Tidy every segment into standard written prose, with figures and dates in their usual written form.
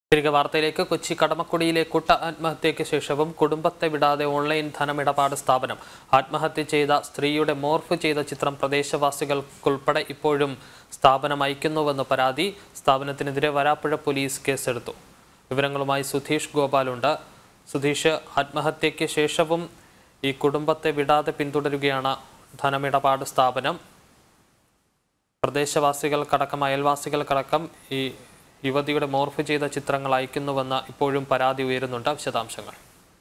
തിരികെ വാർത്തയിലേക്ക്. കൊച്ചി കടമക്കുടിയിലെ കൂട്ട ആത്മഹത്യയ്ക്ക് ശേഷവും കുടുംബത്തെ വിടാതെ ഓൺലൈൻ ധനമിടപാട് സ്ഥാപനം. ആത്മഹത്യ ചെയ്ത സ്ത്രീയുടെ മോർഫ് ചെയ്ത ചിത്രം പ്രദേശവാസികൾക്കുൾപ്പെടെ ഇപ്പോഴും സ്ഥാപനം അയക്കുന്നുവെന്ന് പരാതി. സ്ഥാപനത്തിനെതിരെ വരാപ്പുഴ പോലീസ് കേസെടുത്തു. വിവരങ്ങളുമായി സുധീഷ് ഗോപാലുണ്ട്. സുധീഷ്, ആത്മഹത്യയ്ക്ക് ശേഷവും ഈ കുടുംബത്തെ വിടാതെ പിന്തുടരുകയാണ് ധനമിടപാട് സ്ഥാപനം. പ്രദേശവാസികൾക്കടക്കം അയൽവാസികൾക്കടക്കം ഈ യുവതിയുടെ മോർഫ് ചെയ്ത ചിത്രങ്ങൾ അയക്കുന്നുവെന്ന് ഇപ്പോഴും പരാതി ഉയരുന്നുണ്ട്. വിശദാംശങ്ങൾ.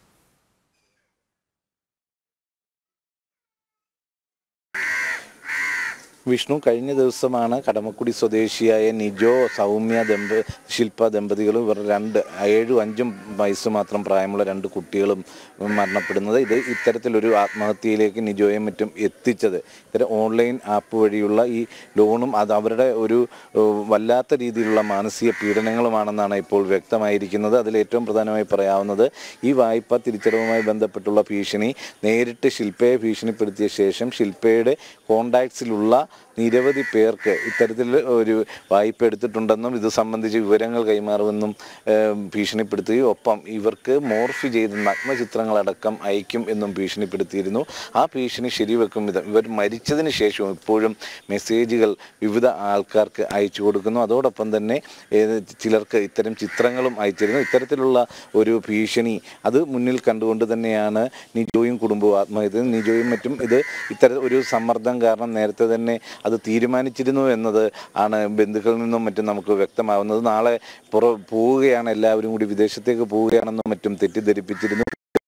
വിഷ്ണു, കഴിഞ്ഞ ദിവസമാണ് കടമക്കുടി സ്വദേശിയായ നിജോ സൗമ്യ ശില്പ ദമ്പതികളും ഇവർ 7ഉം 5ഉം വയസ്സ് മാത്രം പ്രായമുള്ള 2 കുട്ടികളും മരണപ്പെടുന്നത്. ഇത്തരത്തിലൊരു ആത്മഹത്യയിലേക്ക് നിജോയും മറ്റും എത്തിച്ചത് ഇത്തരം ഓൺലൈൻ ആപ്പ് വഴിയുള്ള ഈ ലോണും അത് അവരുടെ ഒരു വല്ലാത്ത രീതിയിലുള്ള മാനസിക പീഡനങ്ങളുമാണെന്നാണ് ഇപ്പോൾ വ്യക്തമായിരിക്കുന്നത്. അതിലേറ്റവും പ്രധാനമായി പറയാവുന്നത് ഈ വായ്പ തിരിച്ചടവുമായി ബന്ധപ്പെട്ടുള്ള ഭീഷണി നേരിട്ട് ശില്പയെ ഭീഷണിപ്പെടുത്തിയ ശേഷം ശില്പയുടെ കോണ്ടാക്ട്സിലുള്ള നിരവധി പേർക്ക് ഇത്തരത്തിൽ ഒരു വായ്പ എടുത്തിട്ടുണ്ടെന്നും ഇത് സംബന്ധിച്ച് വിവരങ്ങൾ കൈമാറുമെന്നും ഭീഷണിപ്പെടുത്തുകയും ഒപ്പം ഇവർക്ക് മോർഫ് ചെയ്ത് നഗ്നചിത്രങ്ങളടക്കം അയക്കും എന്നും ഭീഷണിപ്പെടുത്തിയിരുന്നു. ആ ഭീഷണി ശരിവെക്കും വിധം ഇവർ മരിച്ചതിന് ശേഷവും ഇപ്പോഴും മെസ്സേജുകൾ വിവിധ ആൾക്കാർക്ക് അയച്ചു കൊടുക്കുന്നു. അതോടൊപ്പം തന്നെ ചിലർക്ക് ഇത്തരം ചിത്രങ്ങളും അയച്ചിരുന്നു. ഇത്തരത്തിലുള്ള ഒരു ഭീഷണി അത് മുന്നിൽ കണ്ടുകൊണ്ട് തന്നെയാണ് നിജോയും കുടുംബവും ആത്മഹത്യ. നിജോയും മറ്റും ഇത്തരം ഒരു സമ്മർദ്ദം കാരണം നേരത്തെ തന്നെ അത് തീരുമാനിച്ചിരുന്നു എന്നത് ആണ് ബന്ധുക്കളിൽ നിന്നും മറ്റും നമുക്ക് വ്യക്തമാവുന്നത്. നാളെ പോവുകയാണ്, എല്ലാവരും കൂടി വിദേശത്തേക്ക് പോവുകയാണെന്നും മറ്റും തെറ്റിദ്ധരിപ്പിച്ചിരുന്നു.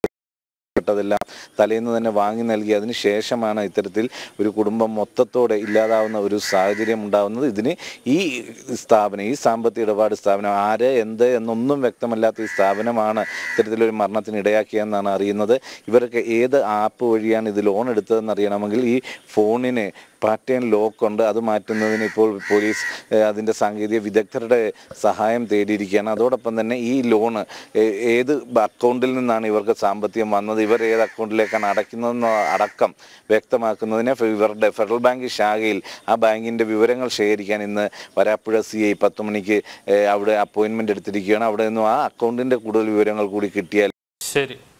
െല്ലാം തലേന്ന് തന്നെ വാങ്ങി നൽകി അതിന് ശേഷമാണ് ഇത്തരത്തിൽ ഒരു കുടുംബം മൊത്തത്തോടെ ഇല്ലാതാവുന്ന ഒരു സാഹചര്യം ഉണ്ടാവുന്നത്. ഇതിന് ഈ സ്ഥാപനം, ഈ സാമ്പത്തിക ഇടപാട് സ്ഥാപനം ആര് എന്ത് എന്നൊന്നും വ്യക്തമല്ലാത്ത ഈ സ്ഥാപനമാണ് ഇത്തരത്തിലൊരു മരണത്തിന് ഇടയാക്കിയെന്നാണ് അറിയുന്നത്. ഇവർക്ക് ഏത് ആപ്പ് വഴിയാണ് ഇത് ലോൺ എടുത്തതെന്ന് അറിയണമെങ്കിൽ ഈ ഫോണിന് പാറ്റേൺ ലോക്ക് ഉണ്ട്. അത് മാറ്റുന്നതിന് ഇപ്പോൾ പോലീസ് അതിൻ്റെ സാങ്കേതിക വിദഗ്ധരുടെ സഹായം തേടിയിരിക്കുകയാണ്. അതോടൊപ്പം തന്നെ ഈ ലോണ് ഏത് അക്കൗണ്ടിൽ നിന്നാണ് ഇവർക്ക് സാമ്പത്തികം വന്നത്, ഇവർ ഏത് അക്കൗണ്ടിലേക്കാണ് അടയ്ക്കുന്നതെന്ന് അടക്കം വ്യക്തമാക്കുന്നതിന് ഇവരുടെ ഫെഡറൽ ബാങ്ക് ശാഖയിൽ ആ ബാങ്കിൻ്റെ വിവരങ്ങൾ ശേഖരിക്കാൻ ഇന്ന് വരാപ്പുഴ CI 10 മണിക്ക് അവിടെ അപ്പോയിൻമെൻ്റ് എടുത്തിരിക്കുകയാണ്. അവിടെ നിന്നും ആ അക്കൗണ്ടിൻ്റെ കൂടുതൽ വിവരങ്ങൾ കൂടി കിട്ടിയാൽ ശരി.